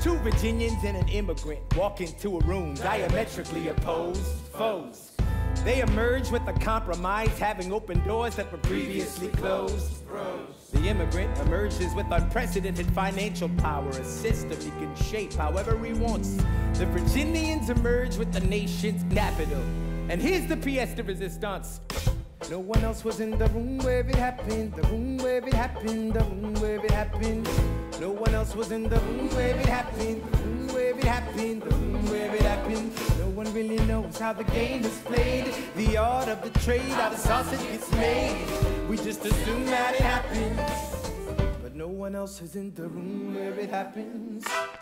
Two Virginians and an immigrant walk into a room diametrically opposed foes. They emerge with a compromise, having opened doors that were previously closed. The immigrant emerges with unprecedented financial power, a system he can shape however he wants. The Virginians emerge with the nation's capital. And here's the pièce de résistance. No one else was in the room where it happened, the room where it happened, the room where it happened. No one else was in the room where it happened, the room where it happened, the room where it happened. No one really knows how the game is played, the art of the trade, how the sausage gets made. We just assume that it happens, but no one else is in the room where it happens.